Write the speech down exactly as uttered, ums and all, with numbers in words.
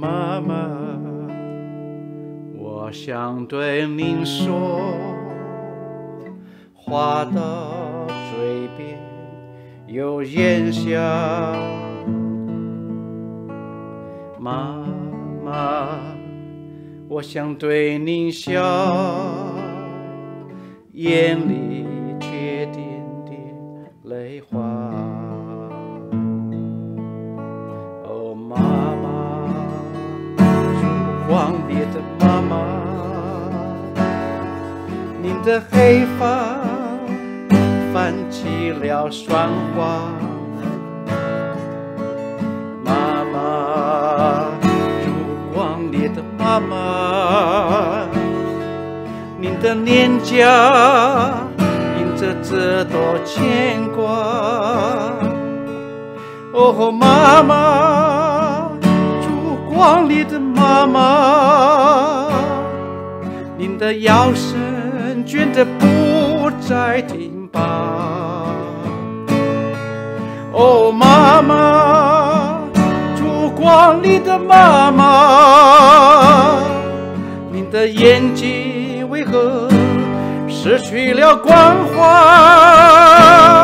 妈妈，我想对您说，话到嘴边有烟香。妈妈，我想对您笑，眼里却点点泪花。哦，妈妈，烛光里的妈妈，您的黑发泛起了霜花。妈妈，烛光里的妈妈，您的脸颊印着这朵牵挂。哦，妈妈，烛光里的妈妈，您的腰身倦得不再挺拔。哦，妈妈，烛光里的妈妈，您的眼睛为何失去了光环？